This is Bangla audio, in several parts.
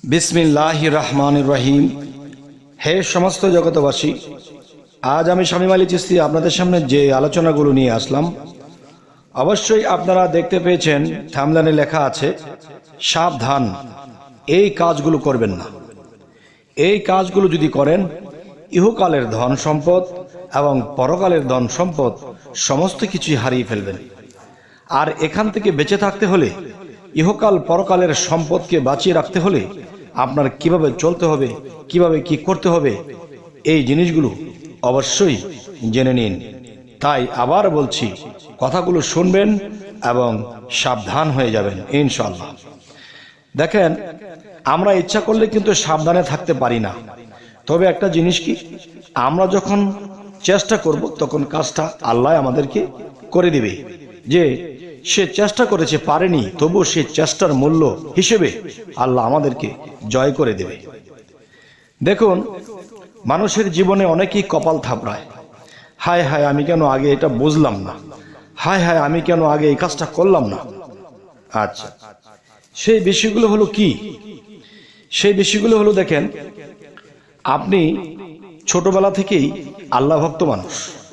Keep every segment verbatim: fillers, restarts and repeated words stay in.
बिस्मिल्लाहिर रहमानिर रहीम। हे समस्त जगतवासी, आज आमी शामीम आली चिस्ती आपनादेर सामने जे आलोचनागुलो निये आसलाम, अवश्यई आपनारा देखते पेयेछेन थामलाने लेखा आछे साबधान, এই কাজগুলো করবেন না। এই কাজগুলো যদি করেন ইহকালের ধন সম্পদ এবং পরকালের ধন সম্পদ সমস্ত কিছুই হারিয়ে ফেলবেন। আর এখান থেকে বেঁচে থাকতে হলে, ইহকাল পরকালের সম্পদকে বাঁচিয়ে রাখতে হলে আপনার কিভাবে চলতে হবে, কিভাবে কি করতে হবে, এই জিনিসগুলো অবশ্যই জেনে নিন। তাই আবার বলছি, কথাগুলো শুনবেন এবং সাবধান হয়ে যাবেন ইনশাআল্লাহ। দেখেন, আমরা ইচ্ছা করলে কিন্তু সাবধানে থাকতে পারি না। তবে একটা জিনিস কি, আমরা যখন চেষ্টা করব তখন কাজটা আল্লাহ আমাদেরকে করে দিবে। যে সে চেষ্টা করেছে, পারেনি, তবু সে চেষ্টার মূল্য হিসেবে আল্লাহ আমাদেরকে জয় করে দেবে। দেখুন, মানুষের জীবনে অনেকেই কপাল থাপড়ায়, হায় হায় আমি কেন আগে এটা বুঝলাম না, হায় হায় আমি কেন আগে এই কাজটা করলাম না। আচ্ছা, সেই বিষয়গুলো হলো কি? সেই বিষয়গুলো হলো, দেখেন, আপনি ছোটবেলা থেকেই আল্লাহ ভক্ত মানুষ,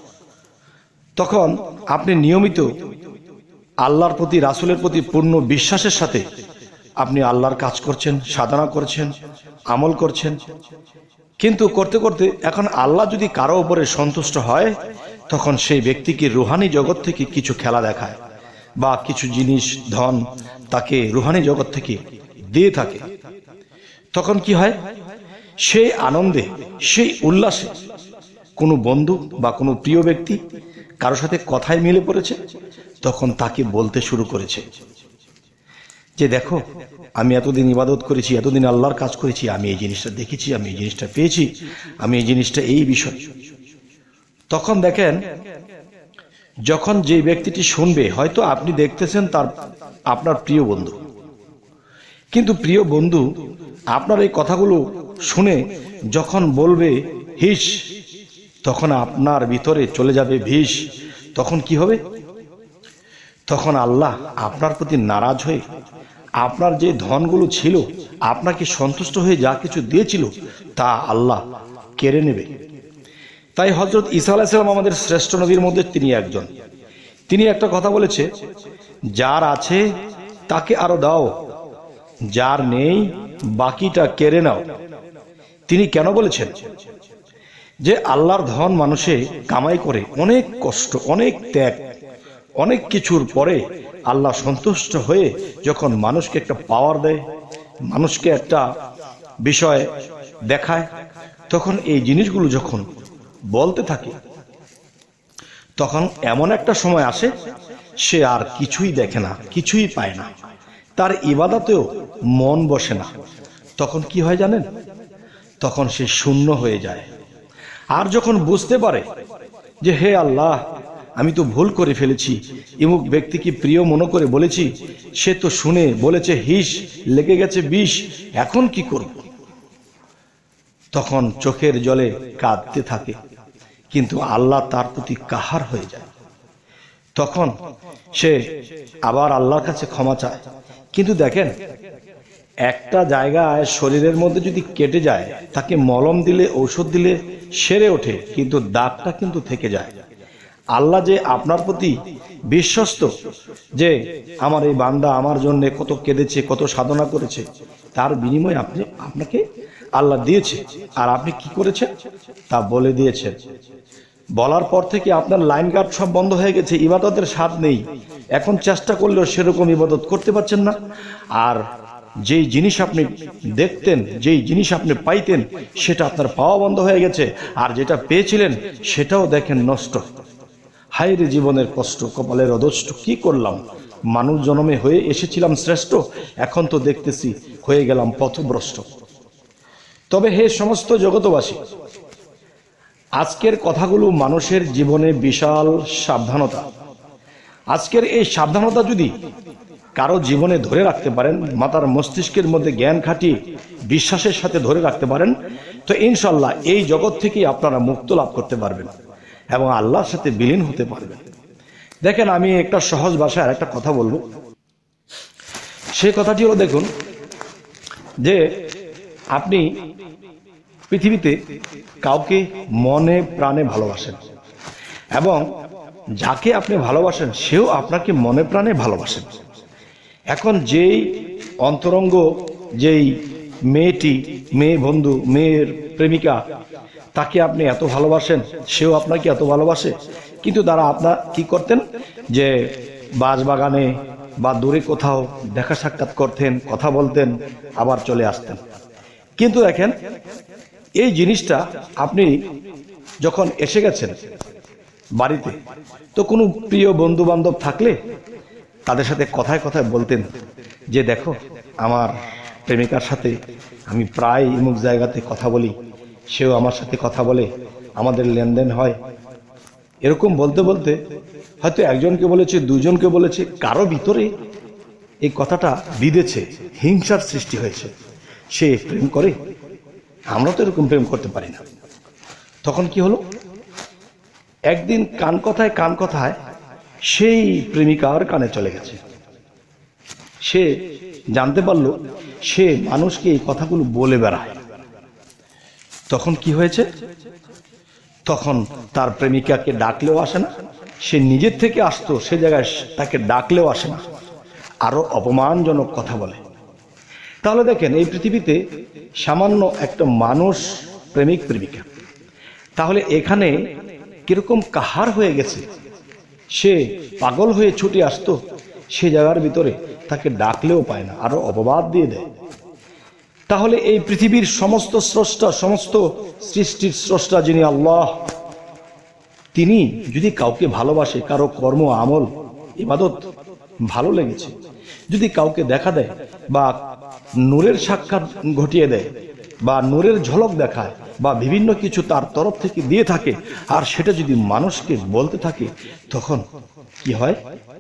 তখন আপনি নিয়মিত আল্লাহর প্রতি, রাসূলের প্রতি পূর্ণ বিশ্বাসের সাথে আপনি আল্লাহর কাজ করছেন, সাধনা করছেন, আমল করছেন। কিন্তু করতে করতে এখন আল্লাহ যদি কারো উপরে সন্তুষ্ট হয়, তখন সেই ব্যক্তিকে রুহানি জগৎ থেকে কিছু খেলা দেখায় বা কিছু জিনিস, ধন তাকে রুহানি জগৎ থেকে দিয়ে থাকে। তখন কি হয়, সেই আনন্দে, সেই উল্লাসে কোনো বন্ধু বা কোনো প্রিয় ব্যক্তি কারোর সাথে কথায় মিলে পড়েছে, তখন তাকে বলতে শুরু করেছে যে দেখো, আমি এতদিন ইবাদত করেছি, এতদিন আল্লাহর কাজ করেছি, আমি এই জিনিসটা দেখেছি, আমি এই জিনিসটা পেয়েছি, আমি এই জিনিসটা এই বিষয়। তখন দেখেন, যখন যে ব্যক্তিটি শুনবে, হয়তো আপনি দেখতেছেন তার আপনার প্রিয় বন্ধু, কিন্তু প্রিয় বন্ধু আপনার এই কথাগুলো শুনে যখন বলবে হিস, তখন আপনার ভিতরে চলে যাবে ভিস। তখন কি হবে? তখন আল্লাহ আপনার প্রতি নারাজ হয়ে আপনার যে ধনগুলো ছিল, আপনাকে সন্তুষ্ট হয়ে যা কিছু দিয়েছিল, তা আল্লাহ কেড়ে নেবে। তাই হযরত ঈসা আলাইহিস সালাম আমাদের শ্রেষ্ঠ নবীর মধ্যে তিনি একজন। তিনি একটা কথা বলেছে, যার আছে তাকে আরো দাও, যার নেই বাকিটা কেড়ে নাও। তিনি কেন বলেছেন? যে আল্লাহর ধন মানুষে কামাই করে অনেক কষ্ট, অনেক ত্যাগ, অনেক কিছুর পরে আল্লাহ সন্তুষ্ট হয়ে যখন মানুষকে একটা পাওয়ার দেয়, মানুষকে একটা বিষয় দেখায়, তখন এই জিনিসগুলো যখন বলতে থাকে, তখন এমন একটা সময় আসে সে আর কিছুই দেখে না, কিছুই পায় না, তার ইবাদতেও মন বসে না। তখন কি হয় জানেন? তখন সে শূন্য হয়ে যায়। আর যখন বুঝতে পারে যে হে আল্লাহ, আমি তো ভুল করে ফেলেছি, ইমুক ব্যক্তিকে প্রিয় মনে করে বলেছি, সে তো শুনে বলেছে হিস, লেগে গেছে বিষ, এখন কি করব? তখন চোখের জলে কাঁদতে থাকে, কিন্তু আল্লাহ তার প্রতি কাহার হয়ে যায়। তখন সে আবার আল্লাহর কাছে ক্ষমা চায়। কিন্তু দেখেন, একটা জায়গায় শরীরের মধ্যে যদি কেটে যায়, তাকে মলম দিলে, ঔষধ দিলে সেরে ওঠে, কিন্তু দাগটা কিন্তু থেকে যায়। আল্লাহ যে আপনার প্রতি বিশ্বস্ত, যে আমার এই বান্দা আমার জন্য কত কেঁদেছে, কত সাধনা করেছে, তার বিনিময়ে আপনি আপনাকে আল্লাহ দিয়েছে, আর আপনি কি করেছেন তা বলে দিয়েছেন। বলার পর থেকে আপনার লাইন গার্ড সব বন্ধ হয়ে গেছে, ইবাদতের স্বাদ নেই, এখন চেষ্টা করলেও সেরকম ইবাদত করতে পারছেন না। আর যেই জিনিস আপনি দেখতেন, যেই জিনিস আপনি পাইতেন, সেটা আপনার পাওয়া বন্ধ হয়ে গেছে, আর যেটা পেয়েছিলেন সেটাও দেখেন নষ্ট। হায় রে জীবনের কষ্ট, কপালের অদষ্ট, কি করলাম? মানুষ জন্মে হয়ে এসেছিলাম শ্রেষ্ঠ, এখন তো দেখতেছি হয়ে গেলাম পথভ্রষ্ট। তবে হে সমস্ত জগতবাসী, আজকের কথাগুলো মানুষের জীবনে বিশাল সাবধানতা। আজকের এই সাবধানতা যদি কারো জীবনে ধরে রাখতে পারেন, মাথার মস্তিষ্কের মধ্যে জ্ঞান খাটিয়ে বিশ্বাসের সাথে ধরে রাখতে পারেন, তো ইনশাল্লাহ এই জগৎ থেকেই আপনারা মুক্ত লাভ করতে পারবেন এবং আল্লাহর সাথে বিলীন হতে পারবেন। দেখেন, আমি একটা সহজ ভাষায় একটা কথা বলবো। সেই কথাটি হলো, দেখুন, যে আপনি পৃথিবীতে কাউকে মনে প্রাণে ভালোবাসেন এবং যাকে আপনি ভালোবাসেন সেও আপনাকে মনে প্রাণে ভালোবাসেন। এখন যেই অন্তরঙ্গ, যেই মেয়েটি, মেয়ে বন্ধু, মেয়ের প্রেমিকা, তাকে আপনি এত ভালোবাসেন, সেও আপনাকে এত ভালোবাসে, কিন্তু তারা আপনার কি করতেন যে বাসবাগানে বা দূরে কোথাও দেখা সাক্ষাৎ করতেন, কথা বলতেন, আবার চলে আসতেন। কিন্তু দেখেন এই জিনিসটা আপনি যখন এসে গেছেন বাড়িতে, তো কোনো প্রিয় বন্ধু বান্ধব থাকলে তাদের সাথে কথায় কথায় বলতেন যে দেখো আমার প্রেমিকার সাথে আমি প্রায় অমুক জায়গাতে কথা বলি, সেও আমার সাথে কথা বলে, আমাদের লেনদেন হয়। এরকম বলতে বলতে হয়তো একজনকে বলেছে, দুজনকে বলেছে, কারো ভিতরে এই কথাটা বিঁধেছে, হিংসার সৃষ্টি হয়েছে, সে প্রেম করে। আমরা তো এরকম প্রেম করতে পারি না। তখন কি হলো, একদিন কান কথায় কান কথায় সেই প্রেমিকার কানে চলে গেছে। সে জানতে পারল সে মানুষকে এই কথাগুলো বলে বেড়ায়। তখন কি হয়েছে, তখন তার প্রেমিকাকে ডাকলেও আসে না, সে নিজের থেকে আসতো সে জায়গায় তাকে ডাকলেও আসে না, আরো অপমানজনক কথা বলে। তাহলে দেখেন এই পৃথিবীতে সামান্য একটা মানুষ প্রেমিক প্রেমিকা, তাহলে এখানে কিরকম কাহার হয়ে গেছে, সে পাগল হয়ে ছুটে আসতো, সে জায়গার ভিতরে তাকে ডাকলেও পায় না, আরো অপবাদ দিয়ে দেয়। তাহলে এই পৃথিবীর সমস্ত স্রষ্টা, সমস্ত সৃষ্টির স্রষ্টা যিনি আল্লাহ, তিনি যদি কাউকে ভালোবাসে, কারো কর্ম আমল ইবাদত ভালো লেগেছে, যদি কাউকে দেখা দেয় বা নূরের সাক্ষাৎ ঘটিয়ে দেয় বা নূরের ঝলক দেখায় বা বিভিন্ন কিছু তার তরফ থেকে দিয়ে থাকে, আর সেটা যদি মানুষকে বলতে থাকে, তখন কি হয়,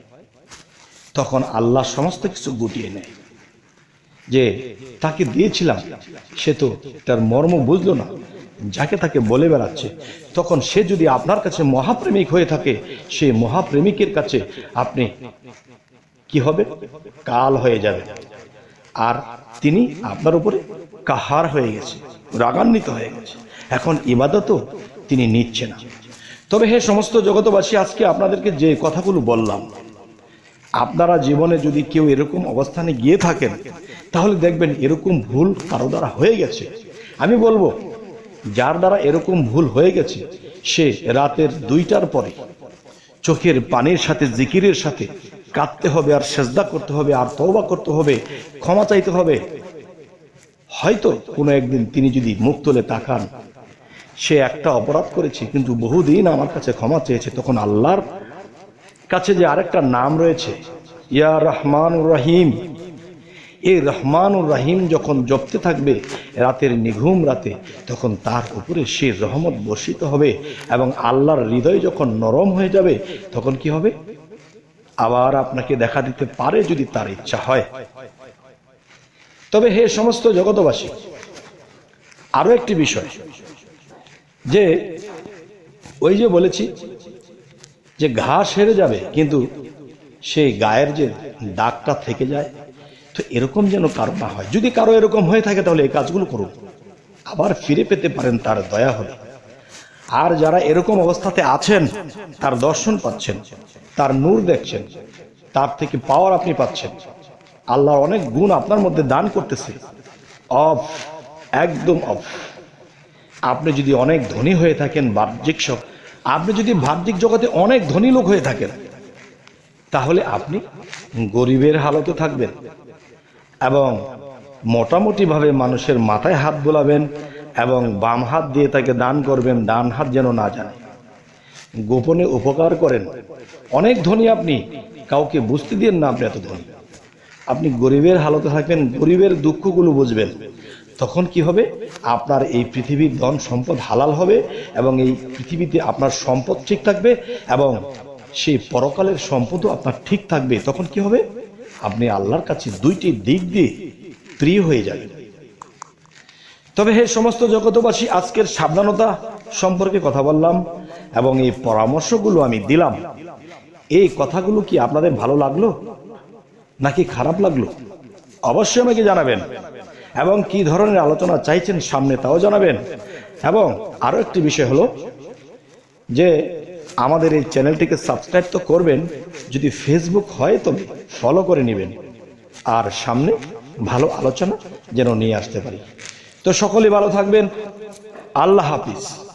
তখন আল্লাহ সমস্ত কিছু গুটিয়ে নেয়। যে তাকে দিয়েছিলাম সে তো তার মর্ম বুঝলো না, যাকে তাকে বলে বেড়াচ্ছে। তখন সে যদি আপনার কাছে মহাপ্রেমিক হয়ে থাকে, সে মহাপ্রেমিকের কাছে আপনি কি হবে, কাল হয়ে যাবে, আর তিনি আপনার উপরে কাহার হয়ে গেছে, রাগান্বিত হয়ে গেছে। এখন ইবাদতও তিনি নিচ্ছে না। তবে হে সমস্ত জগতবাসী, আজকে আপনাদেরকে যে কথাগুলো বললাম, আপনারা জীবনে যদি কেউ এরকম অবস্থানে গিয়ে থাকেন, তাহলে দেখবেন এরকম ভুল কারো দ্বারা হয়ে গেছে। আমি বলবো যার দ্বারা এরকম ভুল হয়ে গেছে, সে রাতের দুইটার পরে চোখের পানির সাথে, জিকিরের সাথে কাঁদতে হবে, আর সেজদা করতে হবে, আর তওবা করতে হবে, ক্ষমা চাইতে হবে। হয়তো কোনো একদিন তিনি যদি মুখ তুলে তাকান, সে একটা অপরাধ করেছে কিন্তু বহুদিন আমার কাছে ক্ষমা চেয়েছে, তখন আল্লাহর কাছে যে আরেকটা নাম রয়েছে, ইয়া রহমানুর রহিম, এই রহমানুর রহিম যখন জপতে থাকবে রাতের নিঘুম রাতে, তখন তার উপরে সে রহমত বর্ষিত হবে, এবং আল্লাহর হৃদয় যখন নরম হয়ে যাবে, তখন কি হবে, আবার আপনাকে দেখা দিতে পারে যদি তার ইচ্ছা হয়। তবে হে সমস্ত জগতবাসী, আরো একটি বিষয়, যে ওই যে বলেছি যে ঘা সেরে যাবে কিন্তু সেই গায়ের যে দাগটা থেকে যায়, তো এরকম যেন কারো না হয়। যদি কারো এরকম হয়ে থাকে, তাহলে এই কাজগুলো করুন, আবার ফিরে পেতে পারেন তার দয়া হলে। আর যারা এরকম অবস্থাতে আছেন, তার দর্শন পাচ্ছেন, তার নূর দেখছেন, তার থেকে পাওয়ার আপনি পাচ্ছেন, আল্লাহর অনেক গুণ আপনার মধ্যে দান করতেছে, অফ, একদম অফ। আপনি যদি অনেক ধনী হয়ে থাকেন, বাহ্যিক সব, আপনি যদি বাহ্যিক জগতে অনেক ধনী লোক হয়ে থাকেন, তাহলে আপনি গরিবের হালতে থাকবেন এবং মোটামুটি ভাবে মানুষের মাথায় হাত বোলাবেন এবং বাম হাত দিয়ে তাকে দান করবেন, ডান হাত যেন না জানে। গোপনে উপকার করেন। অনেক ধনী আপনি, কাউকে বুঝতে দিন না আপনি এত ধনী। আপনি গরিবের হালতে থাকবেন, গরিবের দুঃখগুলো বুঝবেন, তখন কি হবে, আপনার এই পৃথিবীর ধন সম্পদ হালাল হবে এবং এই পৃথিবীতে আপনার সম্পদ ঠিক থাকবে এবং সেই পরকালের সম্পদও আপনার ঠিক থাকবে। তখন কি হবে, আপনি আল্লাহর কাছে দুইটি দিক দিয়ে প্রিয় হয়ে যাবেন। তবে হে সমস্ত জগতবাসী, আজকের সাবধানতা সম্পর্কে কথা বললাম এবং এই পরামর্শগুলো আমি দিলাম। এই কথাগুলো কি আপনাদের ভালো লাগলো নাকি খারাপ লাগলো? অবশ্যই আমাকে জানাবেন। এবং কি ধরনের আলোচনা চাইছেন সামনে তাও জানাবেন। এবং আরও একটি বিষয় হলো যে আমাদের এই চ্যানেলটিকে সাবস্ক্রাইব তো করবেন, যদি ফেসবুক হয় তবে ফলো করে নেবেন, আর সামনে ভালো আলোচনা যেন নিয়ে আসতে পারি। তো সকলেই ভালো থাকবেন, আল্লাহ হাফিজ।